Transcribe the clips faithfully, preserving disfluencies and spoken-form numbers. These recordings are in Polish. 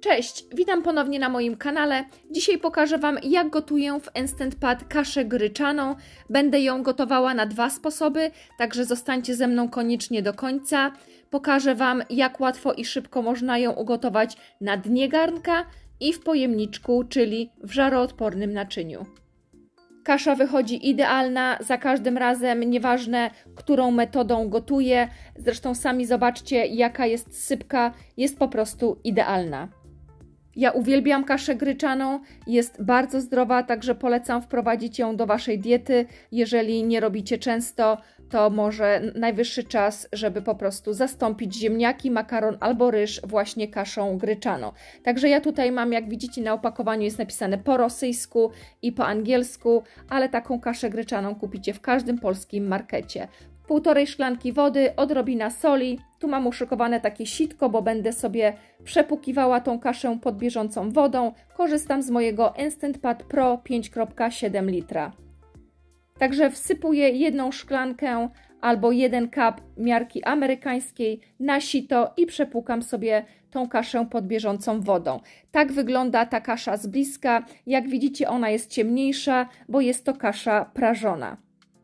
Cześć, witam ponownie na moim kanale. Dzisiaj pokażę Wam, jak gotuję w Instant Pot kaszę gryczaną. Będę ją gotowała na dwa sposoby, także zostańcie ze mną koniecznie do końca. Pokażę Wam, jak łatwo i szybko można ją ugotować na dnie garnka i w pojemniczku, czyli w żaroodpornym naczyniu. Kasza wychodzi idealna za każdym razem, nieważne którą metodą gotuję. Zresztą sami zobaczcie, jaka jest sypka, jest po prostu idealna. Ja uwielbiam kaszę gryczaną, jest bardzo zdrowa, także polecam wprowadzić ją do Waszej diety. Jeżeli nie robicie często, to może najwyższy czas, żeby po prostu zastąpić ziemniaki, makaron albo ryż właśnie kaszą gryczaną. Także ja tutaj mam, jak widzicie na opakowaniu jest napisane po rosyjsku i po angielsku, ale taką kaszę gryczaną kupicie w każdym polskim markecie. Półtorej szklanki wody, odrobina soli. Tu mam uszykowane takie sitko, bo będę sobie przepłukiwała tą kaszę pod bieżącą wodą. Korzystam z mojego Instant Pot Pro pięć przecinek siedem litra. Także wsypuję jedną szklankę albo jeden cup miarki amerykańskiej na sito i przepłukam sobie tą kaszę pod bieżącą wodą. Tak wygląda ta kasza z bliska. Jak widzicie, ona jest ciemniejsza, bo jest to kasza prażona.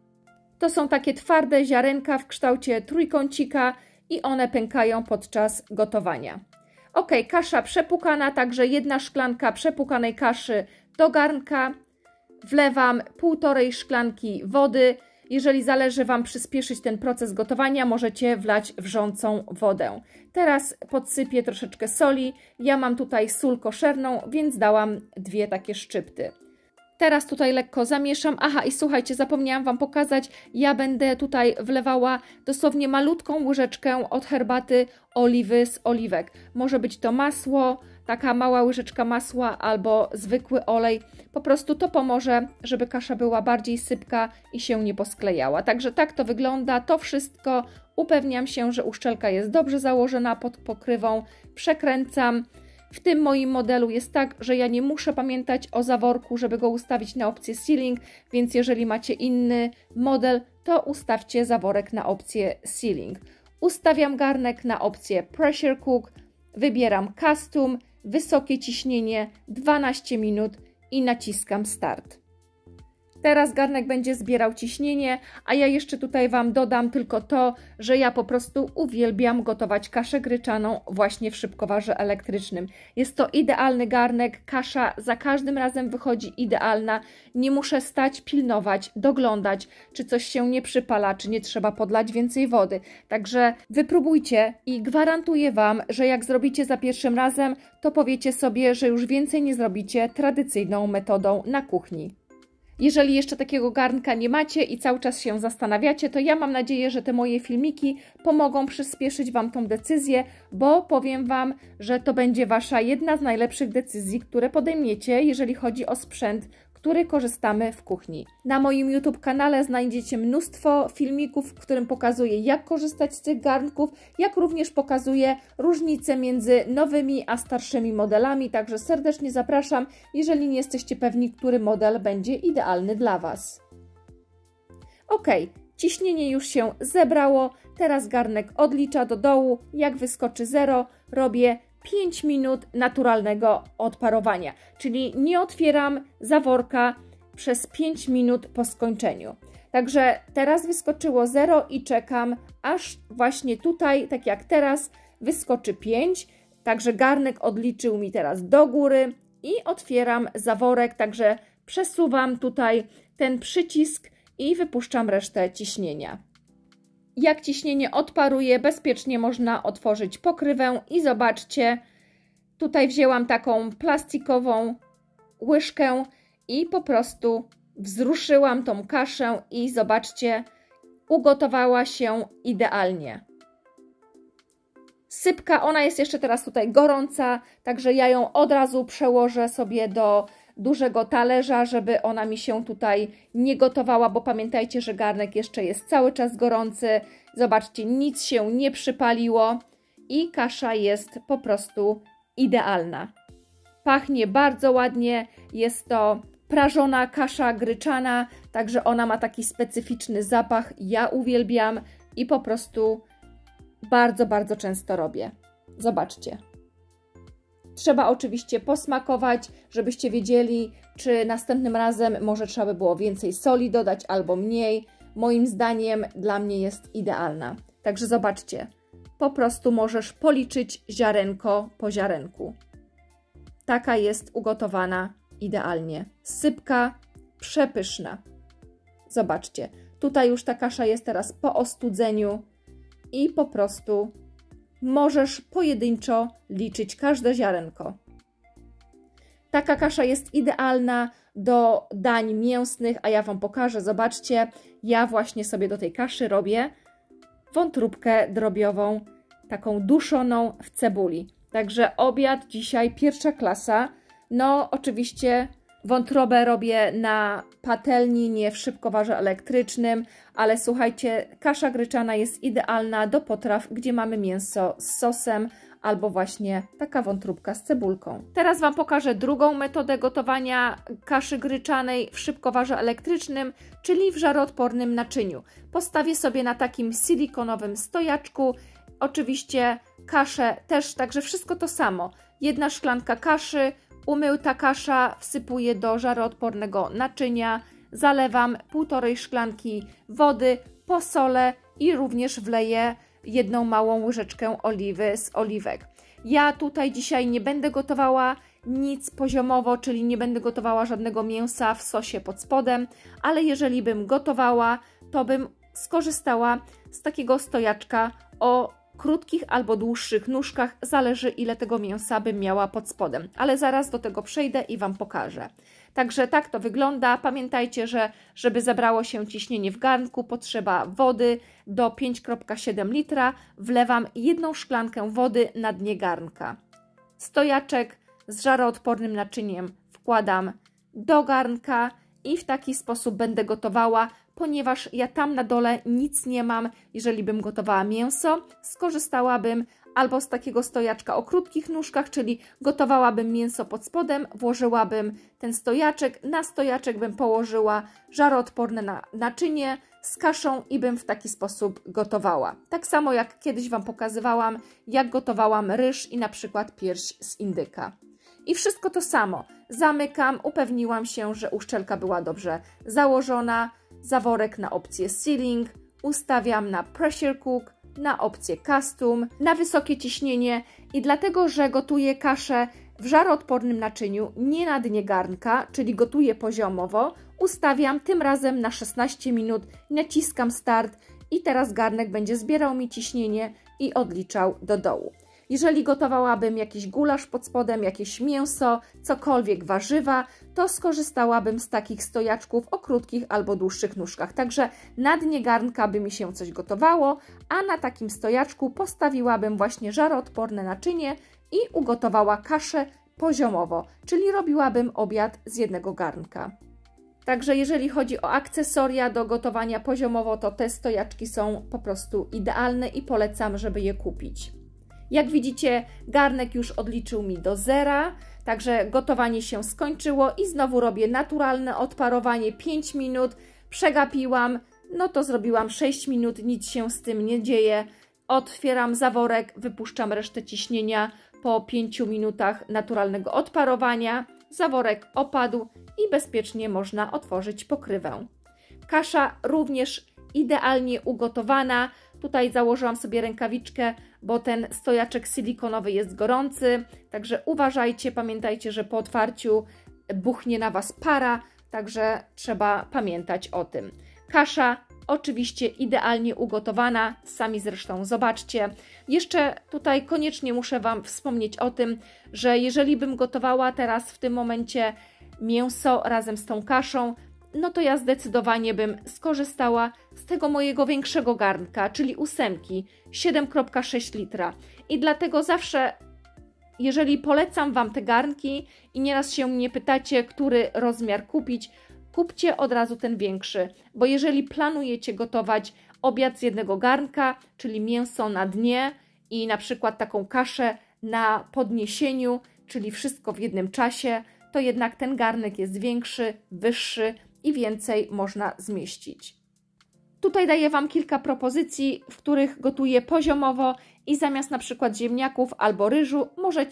To są takie twarde ziarenka w kształcie trójkącika i one pękają podczas gotowania. Ok, kasza przepłukana, także jedna szklanka przepłukanej kaszy do garnka. Wlewam półtorej szklanki wody. Jeżeli zależy Wam przyspieszyć ten proces gotowania, możecie wlać wrzącą wodę. Teraz podsypię troszeczkę soli. Ja mam tutaj sól koszerną, więc dałam dwie takie szczypty. Teraz tutaj lekko zamieszam. Aha, i słuchajcie, zapomniałam Wam pokazać, ja będę tutaj wlewała dosłownie malutką łyżeczkę od herbaty oliwy z oliwek. Może być to masło, taka mała łyżeczka masła albo zwykły olej. Po prostu to pomoże, żeby kasza była bardziej sypka i się nie posklejała. Także tak to wygląda, to wszystko. Upewniam się, że uszczelka jest dobrze założona pod pokrywą. Przekręcam. W tym moim modelu jest tak, że ja nie muszę pamiętać o zaworku, żeby go ustawić na opcję sealing, więc jeżeli macie inny model, to ustawcie zaworek na opcję sealing. Ustawiam garnek na opcję pressure cook, wybieram custom, wysokie ciśnienie, dwanaście minut i naciskam start. Teraz garnek będzie zbierał ciśnienie, a ja jeszcze tutaj Wam dodam tylko to, że ja po prostu uwielbiam gotować kaszę gryczaną właśnie w szybkowarze elektrycznym. Jest to idealny garnek, kasza za każdym razem wychodzi idealna. Nie muszę stać, pilnować, doglądać, czy coś się nie przypala, czy nie trzeba podlać więcej wody. Także wypróbujcie i gwarantuję Wam, że jak zrobicie za pierwszym razem, to powiecie sobie, że już więcej nie zrobicie tradycyjną metodą na kuchni. Jeżeli jeszcze takiego garnka nie macie i cały czas się zastanawiacie, to ja mam nadzieję, że te moje filmiki pomogą przyspieszyć Wam tą decyzję, bo powiem Wam, że to będzie Wasza jedna z najlepszych decyzji, które podejmiecie, jeżeli chodzi o sprzęt, który korzystamy w kuchni. Na moim YouTube kanale znajdziecie mnóstwo filmików, w którym pokazuję, jak korzystać z tych garnków, jak również pokazuję różnice między nowymi a starszymi modelami, także serdecznie zapraszam, jeżeli nie jesteście pewni, który model będzie idealny dla Was. Ok, ciśnienie już się zebrało, teraz garnek odlicza do dołu, jak wyskoczy zero, robię pięć minut naturalnego odparowania, czyli nie otwieram zaworka przez pięć minut po skończeniu. Także teraz wyskoczyło zero i czekam, aż właśnie tutaj, tak jak teraz, wyskoczy pięć. Także garnek odliczył mi teraz do góry i otwieram zaworek, także przesuwam tutaj ten przycisk i wypuszczam resztę ciśnienia. Jak ciśnienie odparuje, bezpiecznie można otworzyć pokrywę i zobaczcie, tutaj wzięłam taką plastikową łyżkę i po prostu wzruszyłam tą kaszę i zobaczcie, ugotowała się idealnie. Sypka, ona jest jeszcze teraz tutaj gorąca, także ja ją od razu przełożę sobie do dużego talerza, żeby ona mi się tutaj nie gotowała, bo pamiętajcie, że garnek jeszcze jest cały czas gorący. Zobaczcie, nic się nie przypaliło i kasza jest po prostu idealna. Pachnie bardzo ładnie, jest to prażona kasza gryczana, także ona ma taki specyficzny zapach, ja uwielbiam i po prostu bardzo, bardzo często robię. Zobaczcie. Trzeba oczywiście posmakować, żebyście wiedzieli, czy następnym razem może trzeba by było więcej soli dodać albo mniej. Moim zdaniem dla mnie jest idealna. Także zobaczcie, po prostu możesz policzyć ziarenko po ziarenku. Taka jest ugotowana idealnie. Sypka, przepyszna. Zobaczcie, tutaj już ta kasza jest teraz po ostudzeniu i po prostu możesz pojedynczo liczyć każde ziarenko. Taka kasza jest idealna do dań mięsnych, a ja Wam pokażę. Zobaczcie, ja właśnie sobie do tej kaszy robię wątróbkę drobiową, taką duszoną w cebuli. Także obiad dzisiaj pierwsza klasa. No oczywiście wątrobę robię na patelni, nie w szybkowarze elektrycznym, ale słuchajcie, kasza gryczana jest idealna do potraw, gdzie mamy mięso z sosem albo właśnie taka wątróbka z cebulką. Teraz Wam pokażę drugą metodę gotowania kaszy gryczanej w szybkowarze elektrycznym, czyli w żaroodpornym naczyniu. Postawię sobie na takim silikonowym stojaczku, oczywiście kaszę też, także wszystko to samo. Jedna szklanka kaszy, umyta kasza wsypuję do żaroodpornego naczynia, zalewam półtorej szklanki wody, posolę i również wleję jedną małą łyżeczkę oliwy z oliwek. Ja tutaj dzisiaj nie będę gotowała nic poziomowo, czyli nie będę gotowała żadnego mięsa w sosie pod spodem, ale jeżeli bym gotowała, to bym skorzystała z takiego stojaczka o krótkich albo dłuższych nóżkach, zależy ile tego mięsa bym miała pod spodem, ale zaraz do tego przejdę i Wam pokażę. Także tak to wygląda. Pamiętajcie, że żeby zabrało się ciśnienie w garnku, potrzeba wody do pięć przecinek siedem litra. Wlewam jedną szklankę wody na dnie garnka. Stojaczek z żaroodpornym naczyniem wkładam do garnka i w taki sposób będę gotowała, ponieważ ja tam na dole nic nie mam. Jeżeli bym gotowała mięso, skorzystałabym albo z takiego stojaczka o krótkich nóżkach, czyli gotowałabym mięso pod spodem, włożyłabym ten stojaczek, na stojaczek bym położyła żaroodporne na, naczynie z kaszą i bym w taki sposób gotowała. Tak samo jak kiedyś Wam pokazywałam, jak gotowałam ryż i na przykład pierś z indyka. I wszystko to samo. Zamykam, upewniłam się, że uszczelka była dobrze założona, zaworek na opcję sealing, ustawiam na pressure cook, na opcję custom, na wysokie ciśnienie i dlatego, że gotuję kaszę w żaroodpornym naczyniu, nie na dnie garnka, czyli gotuję poziomowo, ustawiam tym razem na szesnaście minut, naciskam start i teraz garnek będzie zbierał mi ciśnienie i odliczał do dołu. Jeżeli gotowałabym jakiś gulasz pod spodem, jakieś mięso, cokolwiek warzywa, to skorzystałabym z takich stojaczków o krótkich albo dłuższych nóżkach. Także na dnie garnka by mi się coś gotowało, a na takim stojaczku postawiłabym właśnie żaroodporne naczynie i ugotowała kaszę poziomowo, czyli robiłabym obiad z jednego garnka. Także jeżeli chodzi o akcesoria do gotowania poziomowo, to te stojaczki są po prostu idealne i polecam, żeby je kupić. Jak widzicie, garnek już odliczył mi do zera, także gotowanie się skończyło i znowu robię naturalne odparowanie pięć minut, przegapiłam, no to zrobiłam sześć minut, nic się z tym nie dzieje. Otwieram zaworek, wypuszczam resztę ciśnienia po pięciu minutach naturalnego odparowania. Zaworek opadł i bezpiecznie można otworzyć pokrywę. Kasza również idealnie ugotowana. Tutaj założyłam sobie rękawiczkę, bo ten stojaczek silikonowy jest gorący, także uważajcie, pamiętajcie, że po otwarciu buchnie na Was para, także trzeba pamiętać o tym. Kasza oczywiście idealnie ugotowana, sami zresztą zobaczcie. Jeszcze tutaj koniecznie muszę Wam wspomnieć o tym, że jeżeli bym gotowała teraz w tym momencie mięso razem z tą kaszą, no to ja zdecydowanie bym skorzystała z tego mojego większego garnka, czyli ósemki, siedem przecinek sześć litra. I dlatego zawsze, jeżeli polecam Wam te garnki i nieraz się mnie pytacie, który rozmiar kupić, kupcie od razu ten większy, bo jeżeli planujecie gotować obiad z jednego garnka, czyli mięso na dnie i na przykład taką kaszę na podniesieniu, czyli wszystko w jednym czasie, to jednak ten garnek jest większy, wyższy i więcej można zmieścić. Tutaj daję Wam kilka propozycji, w których gotuję poziomowo i zamiast na przykład ziemniaków albo ryżu możecie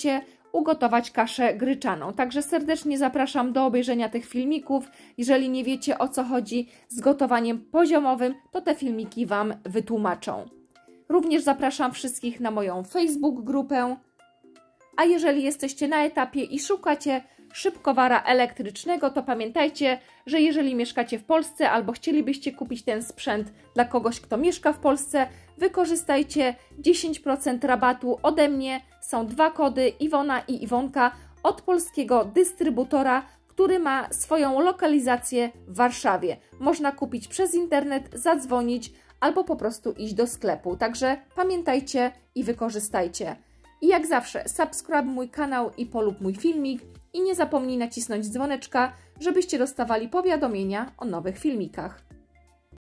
ugotować kaszę gryczaną. Także serdecznie zapraszam do obejrzenia tych filmików. Jeżeli nie wiecie, o co chodzi z gotowaniem poziomowym, to te filmiki Wam wytłumaczą. Również zapraszam wszystkich na moją Facebook grupę. A jeżeli jesteście na etapie i szukacie szybkowara elektrycznego, to pamiętajcie, że jeżeli mieszkacie w Polsce albo chcielibyście kupić ten sprzęt dla kogoś, kto mieszka w Polsce, wykorzystajcie dziesięć procent rabatu ode mnie. Są dwa kody, Iwona i Iwonka, od polskiego dystrybutora, który ma swoją lokalizację w Warszawie. Można kupić przez internet, zadzwonić albo po prostu iść do sklepu. Także pamiętajcie i wykorzystajcie. I jak zawsze, subskrybuj mój kanał i polub mój filmik i nie zapomnij nacisnąć dzwoneczka, żebyście dostawali powiadomienia o nowych filmikach.